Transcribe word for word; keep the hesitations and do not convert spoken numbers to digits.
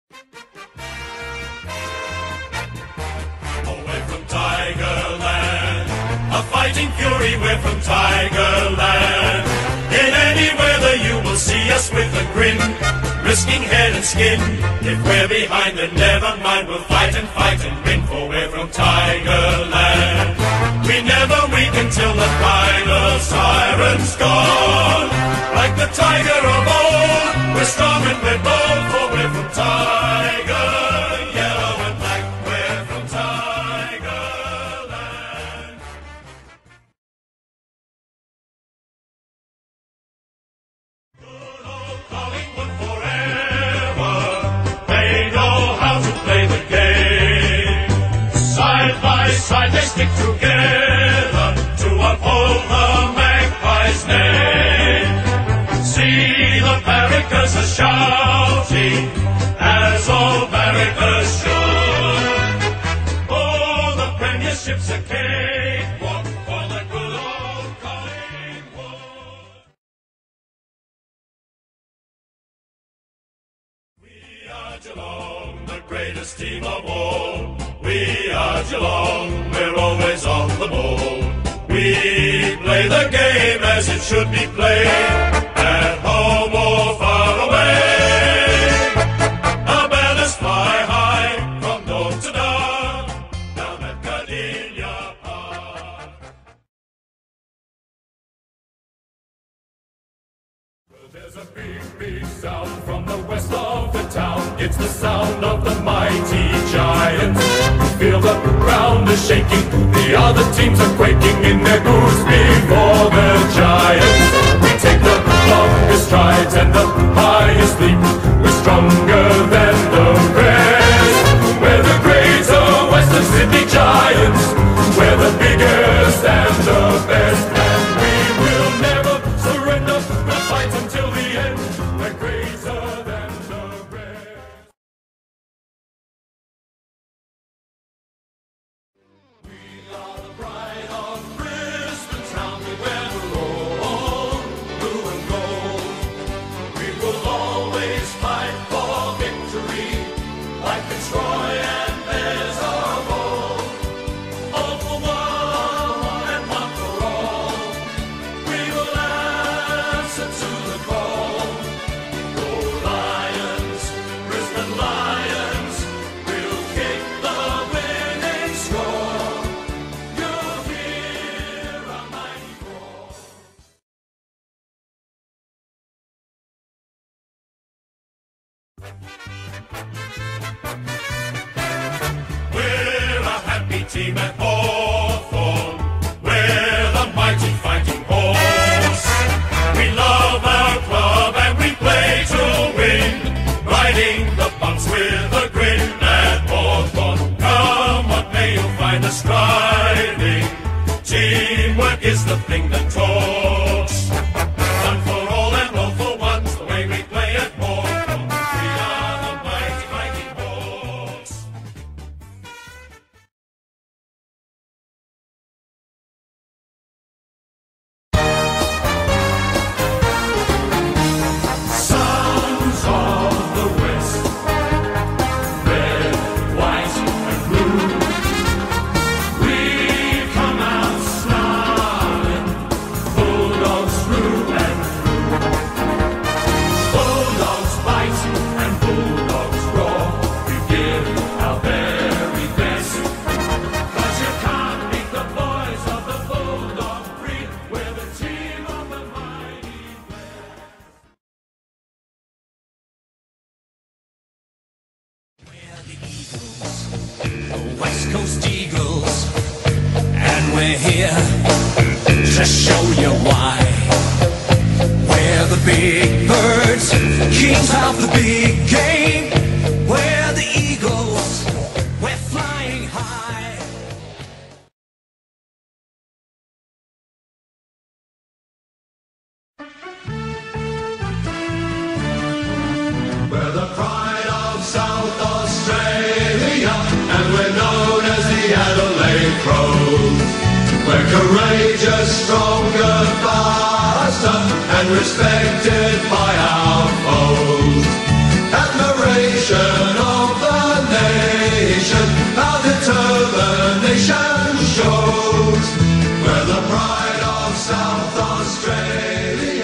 A fighting fury, we're from Tigerland. In any weather you will see us with a grin, risking head and skin. If we're behind then never mind, we'll fight and fight and win, for we're from Tigerland. We never weaken till the final siren's gone. Like the tiger of old, we're strong and we're bold, for we're from Tiger. Yellow and black, we're from Tigerland. Good old Collingwood forever, they know how to play the game. Side by side they stick together to uphold the Magpies' name. See the barrackers are shouting, as all barrackers should. Oh, the premiership's a cakewalk for the good old Collingwood. We are Geelong, the greatest team of all. We are Geelong, we're always on the ball. We play the game as it should be played, at home or far away. Our banners fly high from dawn to dark, down at Gardenia Park. Well, there's a big, big sound from the west of the town. It's the sound of the mighty Giants. Feel the ground is shaking, the other teams are quaking in their boots before the Giants. We take the longest strides and the highest leap. We're stronger than the rest. We're the greater Western Sydney Giants. We're the biggest and the best, and we will never surrender. We'll fight until the end. We're greater than the rest. We're a happy team at Hawthorn. We're the mighty fighting horse. We love our club and we play to win, riding the bumps with a grin at Hawthorn. Come what may, you'll find us striving. Teamwork is the thing that talks. One for all and all for once, the way we play at Hawthorn. We are the mighty fighting horse. Sons of the West, red, white and blue. We come out snarling, bulldogs through and through. Bulldogs bite and bulldogs roar. We give our very best, 'cause you can't beat the boys of the bulldog breed. We're the team of the mighty West. We're the Eagles, the West Coast Eagles, and we're here to show you why. We're the big birds, kings of the big game. We're the Eagles, we're flying high. We're the pride of South Australia, and we're known as the Adelaide Crows. We're courageous, stronger, faster, and respected by our foes. Admiration South Australia.